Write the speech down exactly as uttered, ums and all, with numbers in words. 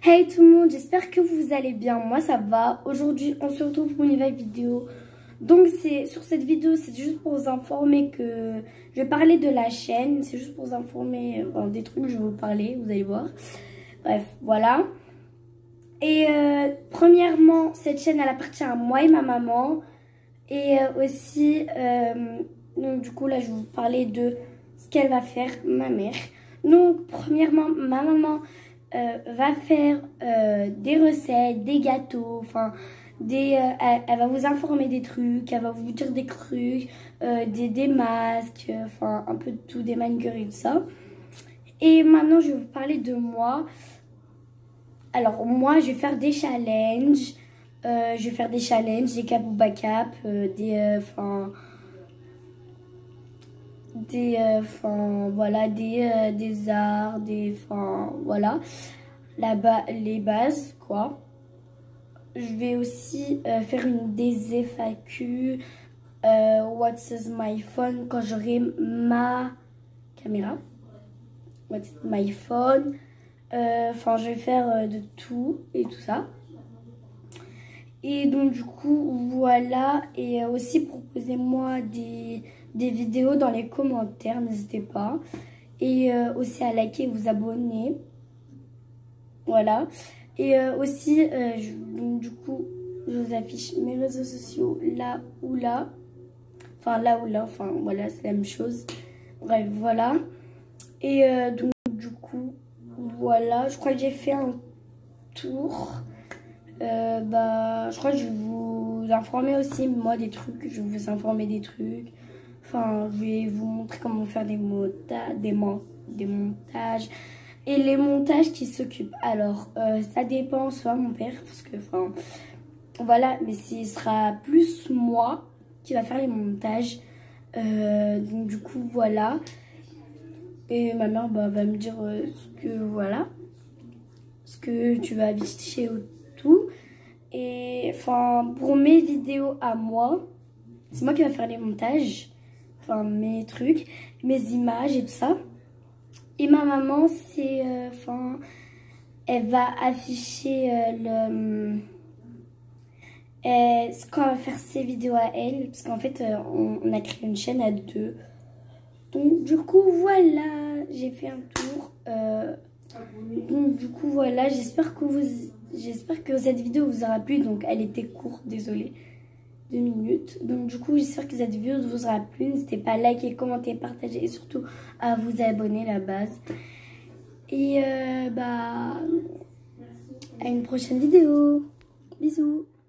Hey tout le monde, j'espère que vous allez bien, moi ça va. Aujourd'hui on se retrouve pour une nouvelle vidéo. Donc c'est sur cette vidéo, c'est juste pour vous informer que je vais parler de la chaîne. C'est juste pour vous informer bon, des trucs que je vais vous parler, vous allez voir. Bref, voilà. Et euh, premièrement, cette chaîne elle appartient à moi et ma maman. Et euh, aussi, euh, donc du coup là je vais vous parler de ce qu'elle va faire, ma mère. Donc premièrement, ma maman euh, va faire euh, des recettes, des gâteaux, enfin des, euh, elle, elle va vous informer des trucs, elle va vous dire des trucs, euh, des, des masques, enfin un peu de tout, des manicures et tout ça. Et maintenant je vais vous parler de moi. Alors moi je vais faire des challenges. Euh, je vais faire des challenges, des cap ou bas cap, euh, des, enfin, euh, des, enfin, euh, voilà, des, euh, des arts, des, enfin, voilà, la ba les bases, quoi. Je vais aussi euh, faire une des F A Q, euh, what's my phone, quand j'aurai ma caméra, what's my phone, enfin, euh, je vais faire euh, de tout et tout ça. Et donc du coup voilà, et aussi proposez-moi des, des vidéos dans les commentaires, n'hésitez pas. Et euh, aussi à liker et vous abonner. Voilà. Et euh, aussi, euh, je, donc, du coup, je vous affiche mes réseaux sociaux là ou là. Enfin là ou là, enfin voilà, c'est la même chose. Bref, voilà. Et euh, donc du coup, voilà, je crois que j'ai fait un tour. Euh, bah, je crois que je vais vous informer aussi, moi, des trucs. Je vais vous informer des trucs. Enfin, je vais vous montrer comment faire des, monta des, mon des montages. Et les montages qui s'occupent. Alors, euh, ça dépend, soit mon père, parce que, enfin, voilà. Mais ce sera plus moi qui va faire les montages. Euh, donc, du coup, voilà. Et ma mère bah, va me dire euh, ce que, voilà. Ce que tu vas afficher au tout. Et enfin, pour mes vidéos à moi, c'est moi qui vais faire les montages, enfin mes trucs, mes images et tout ça. Et ma maman, c'est, enfin, euh, elle va afficher euh, le, euh, ce qu'on va faire ses vidéos à elle, parce qu'en fait, euh, on, on a créé une chaîne à deux. Donc du coup, voilà, j'ai fait un tour. Euh, donc du coup, voilà, j'espère que vous... J'espère que cette vidéo vous aura plu, donc elle était courte, désolée, deux minutes. Donc du coup, j'espère que cette vidéo vous aura plu. N'hésitez pas à liker, commenter, partager et surtout à vous abonner, la base. Et euh, bah, à une prochaine vidéo. Bisous.